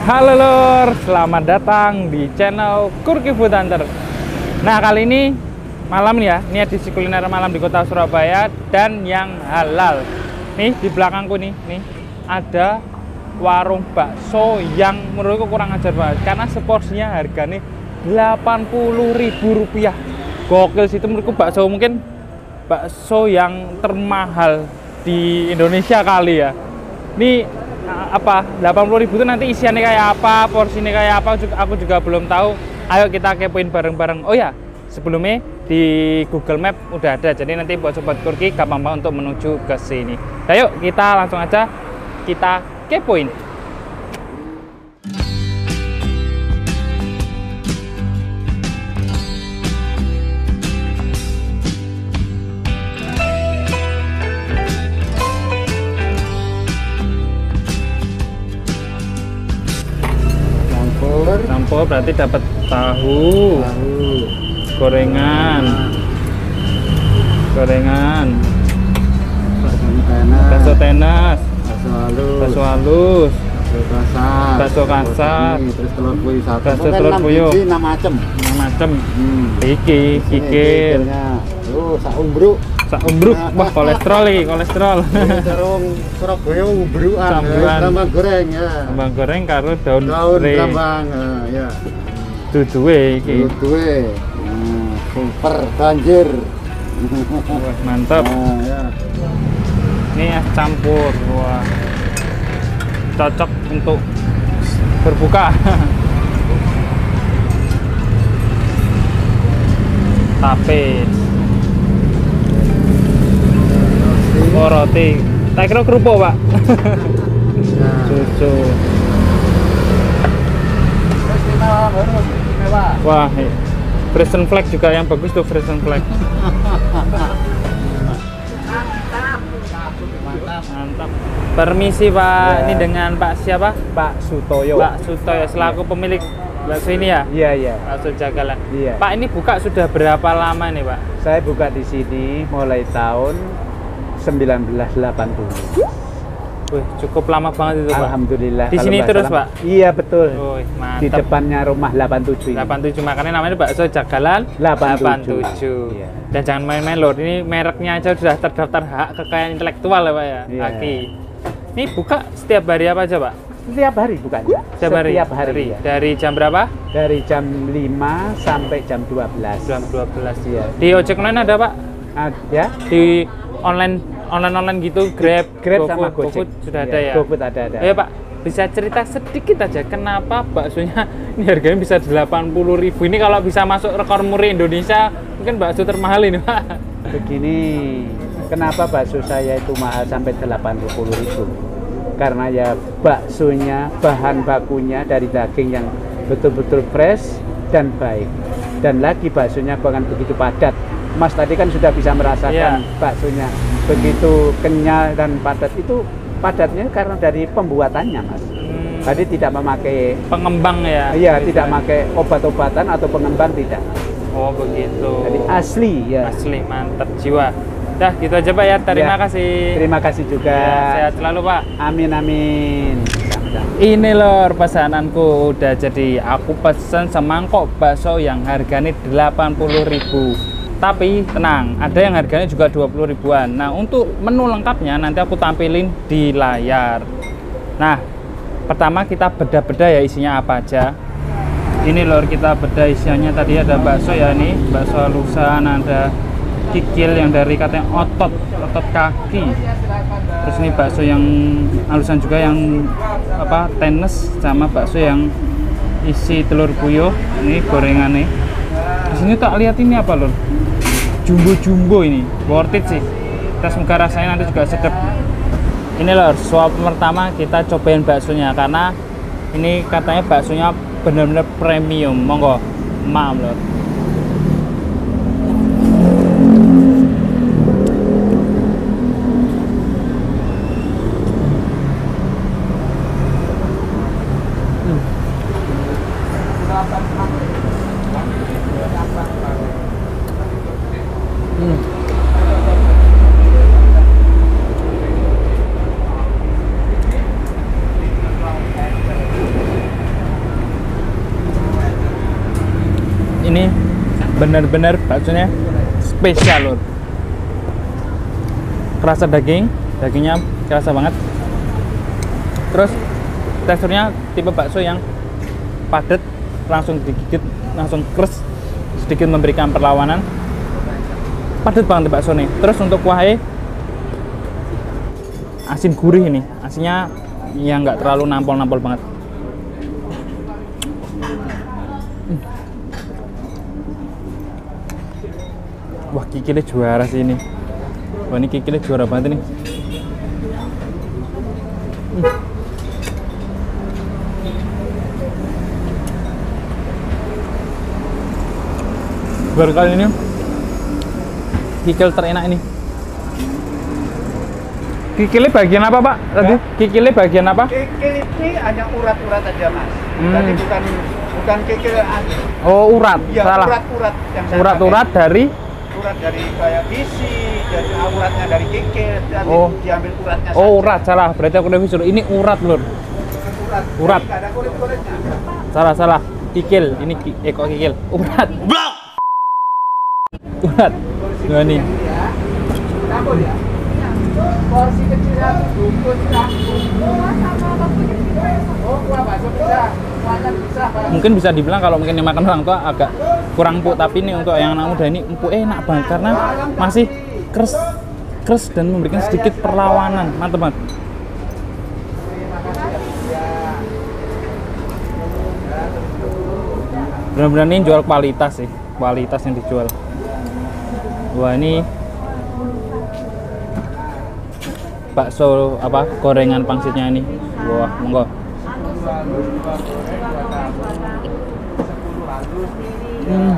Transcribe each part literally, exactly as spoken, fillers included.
Halo lor, selamat datang di channel Kurki Food Hunter. Nah kali ini malam nih ya, ini edisi kuliner malam di kota Surabaya dan yang halal. Nih di belakangku nih, nih ada warung bakso yang menurutku kurang ajar banget karena seporsinya harganya delapan puluh ribu rupiah. Gokil sih itu menurutku, bakso mungkin bakso yang termahal di Indonesia kali ya. Ini apa delapan puluh ribu itu nanti isiannya kayak apa, porsinya kayak apa juga, aku juga belum tahu. Ayo kita kepoin bareng-bareng. Oh ya, sebelumnya di Google Map udah ada, jadi nanti buat sobat Kurki gampang banget untuk menuju ke sini. Nah, yuk kita langsung aja kita kepoin. Campur berarti dapat tahu, tahu, gorengan, gorengan, bakso tenas, bakso halus, bakso halus, bakso kasar, bakso kasar, terus telur puyuh satu, bakso telur puyuh, enam macem, enam macem, hmm. iki, kikil, tuh sak umbruk, sak umbruk, wah kolesterol nih, kolesterol. Terung Surabaya umbrukan, Campuran tambah goreng ya, tambah goreng karo daun, daun brambang, ya. Duduwe iki. Duduwe. Hmm, super banjir. Wah, mantap. Nah, ya. Ini es campur. Wah. Cocok untuk berbuka. Tape. Oh, roti. Tak kira kerupuk, Pak. Nah. Susu. Wah, Frisian flag juga yang bagus tuh, Frisian flag. Mantap. Mantap. Permisi Pak, Ya. ini dengan Pak siapa? Pak Sutoyo. Pak Sutoyo selaku pemilik bakso ini ya? Iya, iya. Bakso Jagalan. Iya. Pak, ini buka sudah berapa lama nih Pak? Saya buka di sini mulai tahun seribu sembilan ratus delapan puluh. Wih, cukup lama banget itu Pak. Alhamdulillah. Di sini terus salah. Pak? Iya betul. Wih, mantap. Di depannya rumah delapan puluh tujuh ini. delapan puluh tujuh, makanya namanya bakso Jagalan delapan puluh tujuh. delapan puluh tujuh. Iya. Dan jangan main-main loh, ini mereknya aja sudah terdaftar hak kekayaan intelektual ya Pak ya. Iya. Haki. Ini buka setiap hari apa aja Pak? Setiap hari bukanya. Setiap hari. Setiap hari. Dari, Ya. dari jam berapa? Dari jam lima sampai jam dua belas. Jam dua belas. Iya. Di ojek online ada Pak? Ada. Di online online online gitu, Grab, Grab GoFood, sama Gojek. GoFood sudah Iya, ada ya? GoFood ada ada. Ya Pak, bisa cerita sedikit aja kenapa baksonya ini harganya bisa delapan puluh ribu? Ini kalau bisa masuk rekor muri Indonesia, mungkin bakso termahal ini Pak. Begini, kenapa bakso saya itu mahal sampai delapan puluh ribu? Karena ya baksonya, bahan bakunya dari daging yang betul-betul fresh dan baik. Dan lagi baksonya bukan begitu padat. Mas tadi kan sudah bisa merasakan yeah. baksonya begitu kenyal dan padat. Itu padatnya karena dari pembuatannya Mas. Hmm, Tadi tidak memakai pengembang ya? Iya, tidak memakai obat-obatan atau pengembang, tidak. Oh begitu. Jadi asli ya. Asli, mantap jiwa. Dah gitu aja Pak ya, terima Ya, kasih. Terima kasih juga. Ya, sehat selalu Pak. Amin amin. Sama-sama. Ini lor pesananku udah jadi. Aku pesen semangkok bakso yang harganya delapan puluh ribu. Tapi tenang, ada yang harganya juga dua puluh ribuan. Nah, untuk menu lengkapnya nanti aku tampilin di layar. Nah, pertama kita bedah-bedah ya isinya apa aja. Ini lor, kita bedah isiannya. Tadi ada bakso ya, ini bakso halusan, ada kikil yang dari katanya otot, otot kaki. Terus ini bakso yang halusan juga yang apa, tenes, sama bakso yang isi telur puyuh. Ini gorengan nih. Di sini tak lihat ini apa lor? Jumbo-jumbo ini, worth it sih. Kita semoga rasanya nanti juga sedap. Ini lor, suap pertama kita cobain baksonya karena ini katanya baksonya benar-benar premium. Monggo, maaf lor. Hmm. Ini benar-benar baksonya spesial loh. Kerasa daging, dagingnya kerasa banget. Terus teksturnya tipe bakso yang padat, langsung digigit, langsung keras, sedikit memberikan perlawanan. Padat banget bakso nih. Terus untuk kuahnya asin gurih ini, asinnya yang nggak terlalu nampol-nampol banget. Hmm. Wah, kikilnya juara sih ini. Wah, ini kikilnya juara banget ini. Hmm. Baru kali ini kikil terenak ini. Kikilnya bagian apa, Pak? Tadi kikilnya bagian apa? Kikil ini hanya urat-urat aja, Mas. Hmm. Jadi bukan bukan kikil. Oh, urat. Ya, Salah. urat-urat yang saya Urat-urat pakai. dari Urat dari kayak bisi, dari uratnya dari kikil, dan Oh. diambil uratnya. Oh, saja. urat. Salah. Berarti aku udah suruh. Ini urat, Lur. Urat. Urat. Jadi nggak ada kulit-kulitnya. Salah, salah. Kikil. Ini ki eh kok kikil? Urat. Urat. Nah, ini. Ya. Campur ya. Porsi kecil satu bungkus campur. Oh, kuah bakso bisa. Kuahnya bisa, Pak. Mungkin bisa dibilang kalau mungkin yang makan orang tua agak kurang empuk, tapi ini untuk yang anak muda ini empuk enak banget karena masih keras keras dan memberikan sedikit perlawanan. Mantap banget. Benar-benar ini jual kualitas sih, kualitas yang dijual. Wah, ini bakso apa gorengan pangsitnya ini. Wah, monggo. Hmm.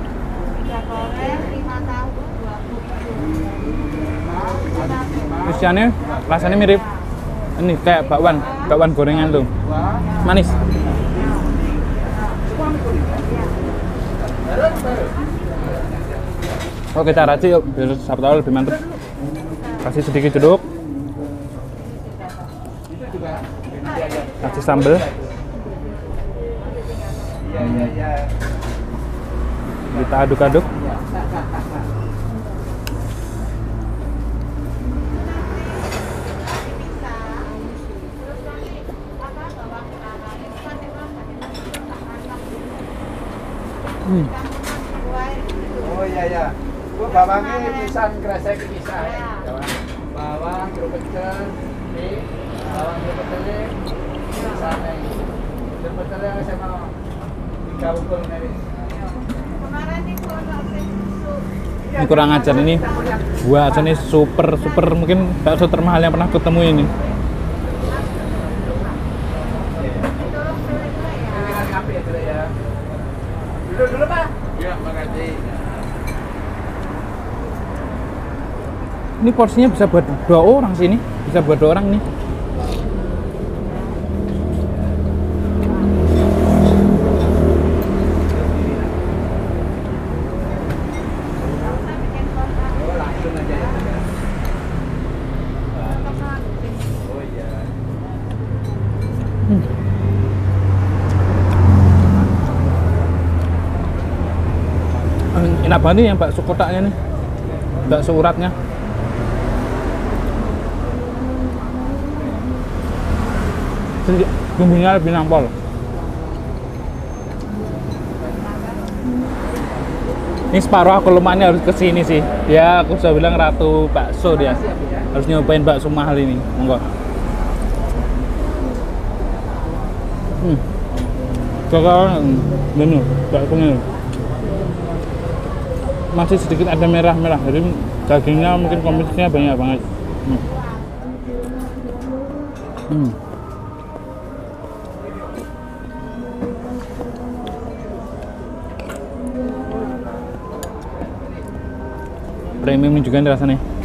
Isiannya rasanya mirip ini kayak bakwan, bakwan gorengan tuh. Manis. Oke, kita racik yuk biar siapa tahu lebih mantap. Kasih sedikit jeruk. Kasih sambal. Hmm. Kita aduk-aduk. Hmm. Oh iya ya. Bu bawangnya pisan kresek pisah ya. Bawang, jeruk pecel, nih. Bawang jeruk pecel pisah nih. Jeruk pecel saya mau tiga bungkus nih. Ini kurang ajar ini. Buah ini super super mungkin bakso termahal yang pernah aku temui ini. Dulu dulu Pak. Iya, makasih. Ini porsinya bisa buat dua orang sih ini, bisa buat dua orang nih. Hmm. Enak banget nih yang bakso kotaknya nih, bakso uratnya. Bumbunya lebih nampol. Ini separuh aku lumayan harus kesini sih. Ya, aku sudah bilang ratu bakso dia. Harus nyobain bakso mahal ini. Monggo. Hmm. Kakak, bener, baksonya. Masih sedikit ada merah-merah. Jadi dagingnya mungkin komisinya banyak banget. Hmm. Hmm. Premium juga nih rasanya.